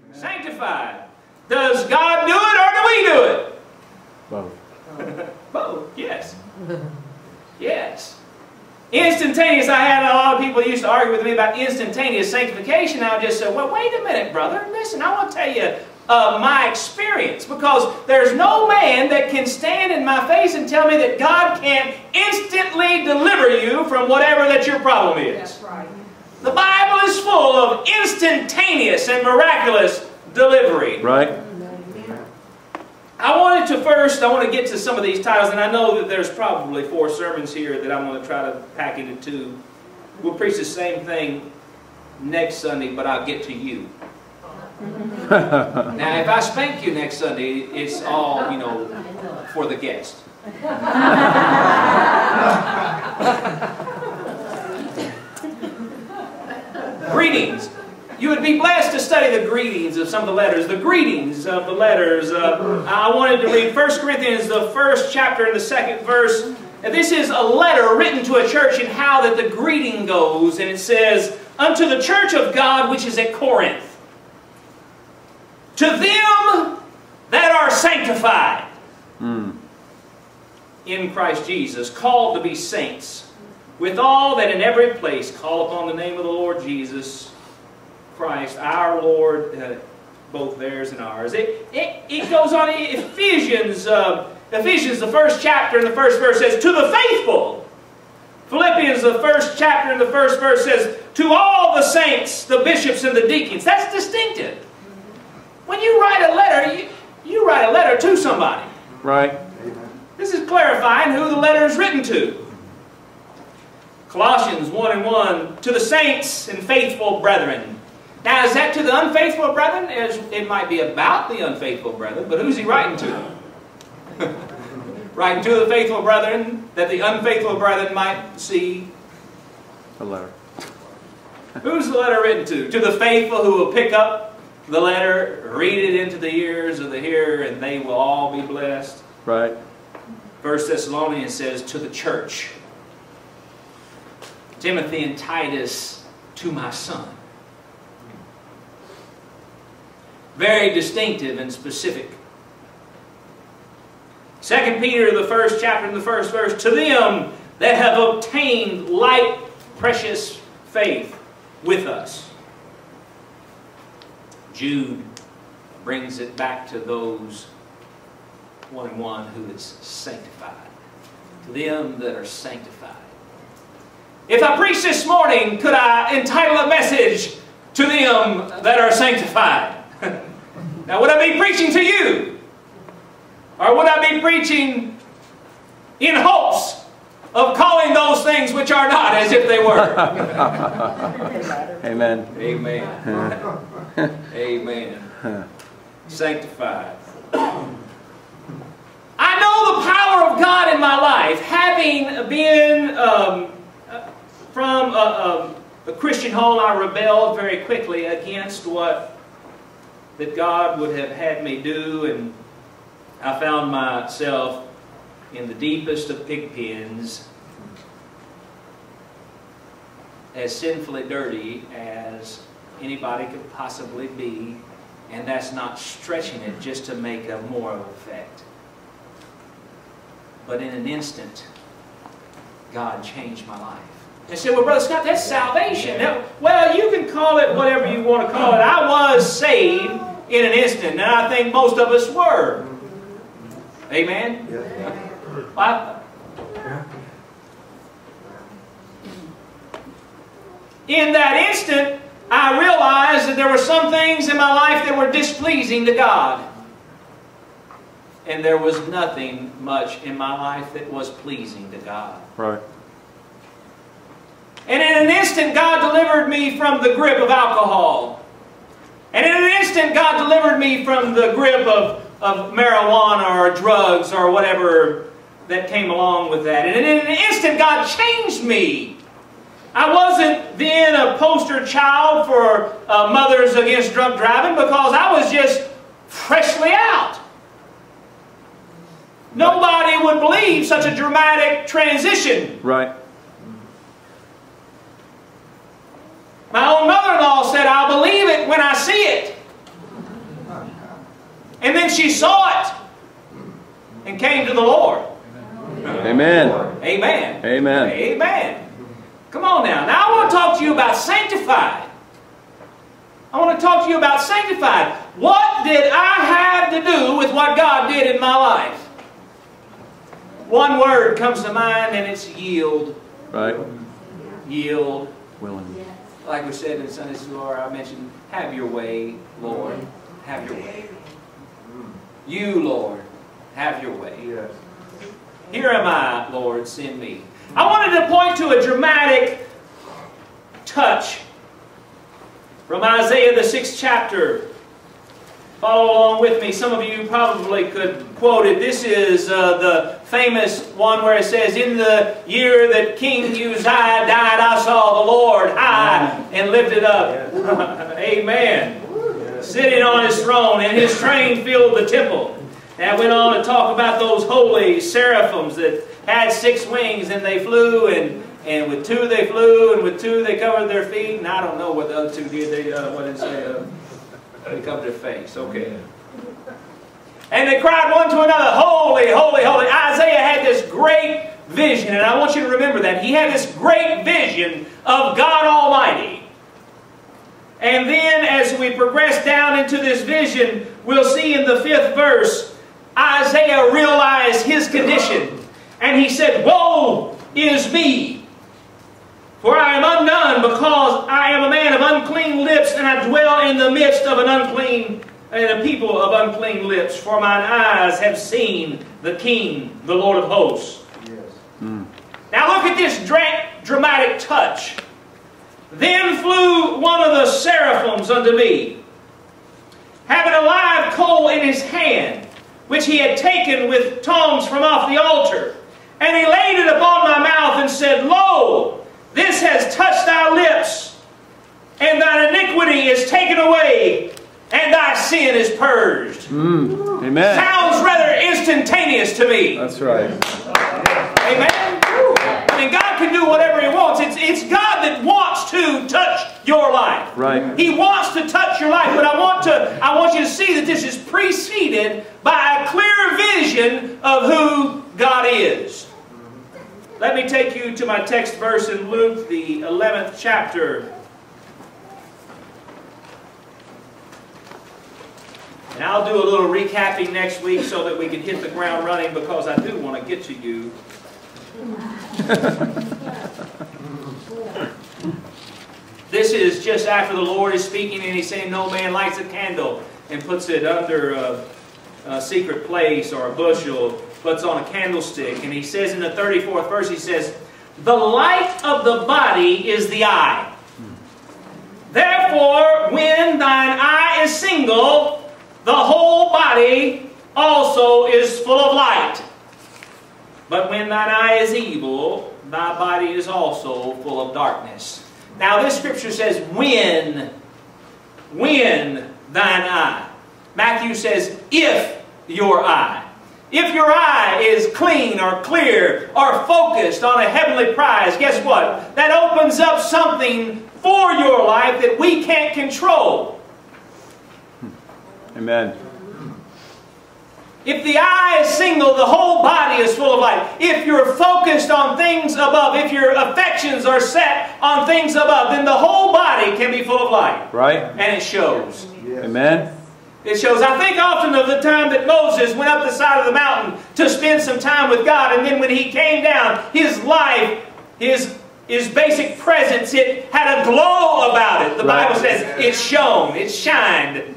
Sanctified. Does God do it or do we do it? Both. Both, yes. Yes. Instantaneous. I had a lot of people used to argue with me about instantaneous sanctification. I just said, well, wait a minute, brother. Listen, I want to tell you my experience, because there's no man that can stand in my face and tell me that God can't instantly deliver you from whatever that your problem is. That's right. The Bible is full of instantaneous and miraculous delivery. Right. I want to get to some of these titles, and I know that there's probably 4 sermons here that I'm going to try to pack into 2. We'll preach the same thing next Sunday, but I'll get to you. Now, if I spank you next Sunday, it's all, you know, for the guest. Greetings. You would be blessed to study the greetings of some of the letters. The greetings of the letters. I wanted to read 1 Corinthians, the 1st chapter and the 2nd verse. And this is a letter written to a church, and how that the greeting goes. And it says, unto the church of God which is at Corinth, to them that are sanctified in Christ Jesus, called to be saints, with all that in every place call upon the name of the Lord Jesus Christ, our Lord, both theirs and ours. It goes on. Ephesians, the 1st chapter and the 1st verse says, to the faithful. Philippians, the 1st chapter and the 1st verse says, to all the saints, the bishops and the deacons. That's distinctive. When you write a letter, you write a letter to somebody. Right. This is clarifying who the letter is written to. Colossians 1:1, to the saints and faithful brethren. Now, is that to the unfaithful brethren? It might be about the unfaithful brethren, but who's he writing to? Writing to the faithful brethren, that the unfaithful brethren might see A letter. Who's the letter written to? To the faithful who will pick up the letter, read it into the ears of the hearer, and they will all be blessed. Right. 1 Thessalonians says, to the church. Timothy and Titus, to my son. Very distinctive and specific. 2 Peter, the 1st chapter and the 1st verse, to them that have obtained like precious faith with us. Jude brings it back to those 1:1 who is sanctified. To them that are sanctified. If I preach this morning, could I entitle a message to them that are sanctified? Now, would I be preaching to you? Or would I be preaching in hopes of calling those things which are not as if they were? Amen. Amen. Amen. Sanctified. I know the power of God in my life, having been from a Christian home. I rebelled very quickly against what that God would have had me do, and I found myself in the deepest of pig pens, as sinfully dirty as anybody could possibly be, and that's not stretching it just to make a moral effect. But in an instant, God changed my life. I said, well, Brother Scott, that's salvation. Now, well, you can call it whatever you want to call it. I was saved in an instant, and I think most of us were. Amen? Yeah. In that instant, I realized that there were some things in my life that were displeasing to God. And there was nothing much in my life that was pleasing to God. Right. And in an instant, God delivered me from the grip of alcohol. And in an instant, God delivered me from the grip of marijuana or drugs or whatever that came along with that. And in an instant, God changed me. I wasn't then a poster child for Mothers Against Drunk Driving, because I was just freshly out. Nobody would believe such a dramatic transition. Right. My own mother-in-law said, I'll believe it when I see it. And then she saw it and came to the Lord. Amen. Amen. Amen. Amen. Come on now. Now I want to talk to you about sanctified. I want to talk to you about sanctified. What did I have to do with what God did in my life? One word comes to mind, and it's yield. Right. Yield. Willing. Like we said in Sunday school, I mentioned, have your way, Lord. Have your way. You, Lord, have your way. Yes. Here am I, Lord, send me. I wanted to point to a dramatic touch from Isaiah, the 6th chapter. Follow along with me. Some of you probably could quote it. This is the famous one where it says, in the year that King Uzziah died, I saw the Lord high and lifted up. Amen. Sitting on his throne, and his train filled the temple. And I went on to talk about those holy seraphims that had 6 wings, and they flew, and with 2 they flew, and with 2 they covered their feet. And I don't know what the other 2 did. They, what did it say? They covered their face. Okay. And they cried one to another, holy, holy, holy. Isaiah had this great vision, and I want you to remember that. He had this great vision of God Almighty. And then as we progress down into this vision, we'll see in the 5th verse, Isaiah realized his condition. And he said, woe is me, for I am undone, because I am a man of unclean lips, and I dwell in the midst of a people of unclean lips. For mine eyes have seen the King, the Lord of hosts. Yes. Now look at this dramatic touch. Then flew one of the seraphims unto me, having a live coal in his hand, which he had taken with tongs from off the altar. And he laid it upon my mouth and said, Lo, this has touched thy lips, and thine iniquity is taken away, and thy sin is purged. Amen. Sounds rather instantaneous to me. That's right. Amen. I mean, God can do whatever He wants. It's God that wants to touch your life. Right. He wants to touch your life, but I want you to see that this is preceded by a clear vision of who God is. Let me take you to my text verse in Luke, the 11th chapter. And I'll do a little recapping next week so that we can hit the ground running, because I do want to get to you. This is just after the Lord is speaking, and He's saying, no man lights a candle and puts it under a secret place or a bushel, puts on a candlestick. And He says in the 34th verse, He says, the light of the body is the eye. Therefore, when thine eye is single, the whole body also is full of light. But when thine eye is evil, thy body is also full of darkness. Now this scripture says, when thine eye. Matthew says, if your eye. If your eye is clean or clear or focused on a heavenly prize, guess what? That opens up something for your life that we can't control. Amen. If the eye is single, the whole body is full of light. If you're focused on things above, if your affections are set on things above, then the whole body can be full of light. Right. And it shows. Yes. Amen. It shows. I think often of the time that Moses went up the side of the mountain to spend some time with God, and then when he came down, his life, his basic presence, it had a glow about it. The Right. Bible says it shone, it shined.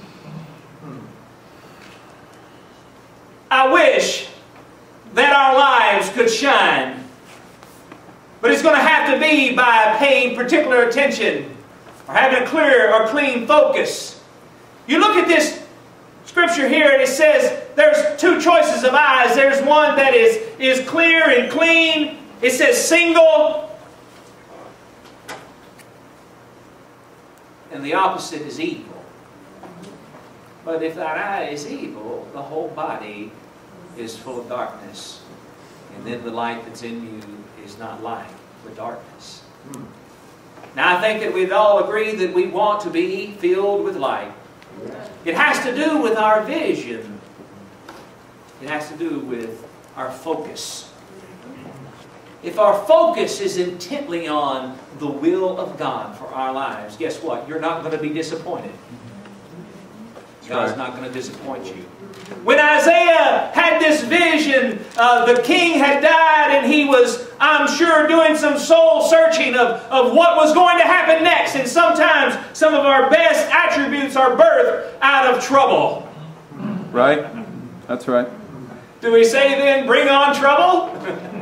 I wish that our lives could shine. But it's going to have to be by paying particular attention or having a clear or clean focus. You look at this scripture here and it says there's 2 choices of eyes. There's one that is clear and clean. It says single. And the opposite is evil. But if thine eye is evil, the whole body is full of darkness. And then the light that's in you is not light, but darkness. Now I think that we'd all agree that we want to be filled with light. It has to do with our vision. It has to do with our focus. If our focus is intently on the will of God for our lives, guess what? You're not going to be disappointed. God's not going to disappoint you. When Isaiah had this vision, the king had died and he was, I'm sure, doing some soul searching of what was going to happen next. And sometimes some of our best attributes are birthed out of trouble. Right? That's right. Do we say then, bring on trouble?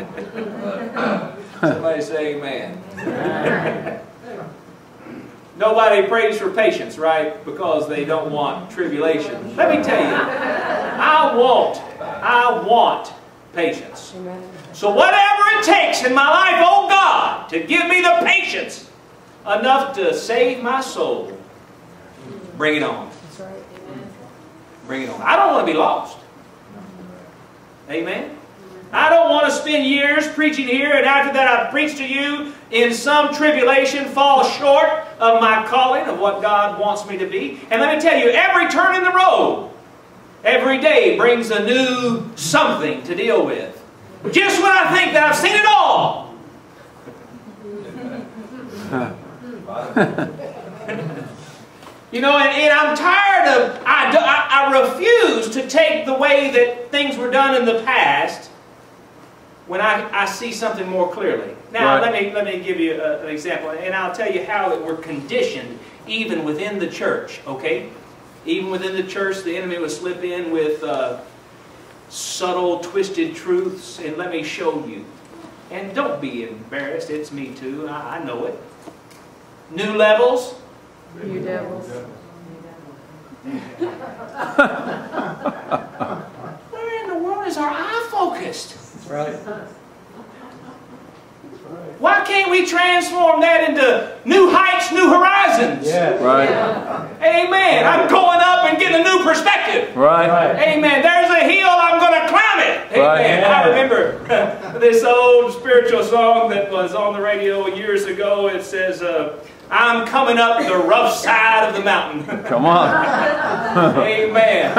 Somebody say amen. Nobody prays for patience, right? Because they don't want tribulation. Let me tell you, I want patience. So whatever it takes in my life, oh God, to give me the patience enough to save my soul, bring it on. Bring it on. I don't want to be lost. Amen? I don't want to spend years preaching here and after that I've preached to you in some tribulation, fall short of my calling, of what God wants me to be. And let me tell you, every turn in the road, every day brings a new something to deal with. Just when I think that I've seen it all. You know, and I'm tired of, I refuse to take the way that things were done in the past when I see something more clearly. Now, right. let me give you an example, and I'll tell you how that we're conditioned even within the church, okay? Even within the church, the enemy will slip in with subtle, twisted truths, and let me show you. And don't be embarrassed, it's me too, I know it. New levels. New devils. Where in the world is our eye focused? That's right. Why can't we transform that into new heights, new horizons? Yeah. Right. Amen. I'm going up and getting a new perspective. Right. Amen. There's a hill, I'm going to climb it. Amen. Right. I remember this old spiritual song that was on the radio years ago. It says, I'm coming up the rough side of the mountain. Come on. Amen.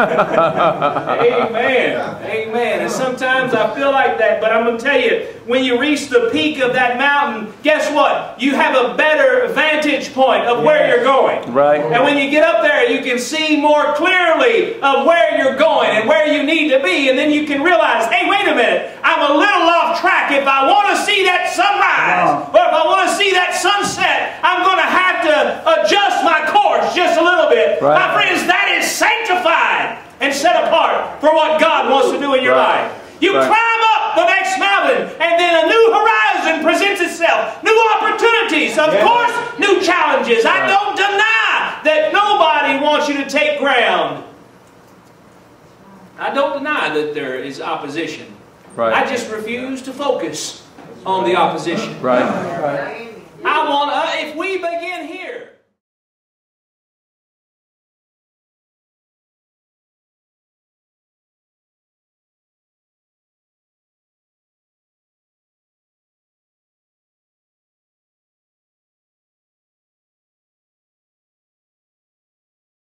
Amen. Amen. And sometimes I feel like that, but I'm going to tell you, when you reach the peak of that mountain, guess what? You have a better vantage point of where you're going. Right. And when you get up there, you can see more clearly of where you're going and where you need to be. And then you can realize, hey, wait a minute, I'm a little off track. If I want to see that sunrise, or if I want to see that sunset, I'm going to have to adjust my course just a little bit. Right. My friends, that is sanctified and set apart for what God wants to do in your life. You climb up the next mountain, and then a new horizon presents itself. New opportunities, of course, new challenges. I don't deny that nobody wants you to take ground. I don't deny that there is opposition. Right. I just refuse to focus on the opposition. Right. I want, if we begin here,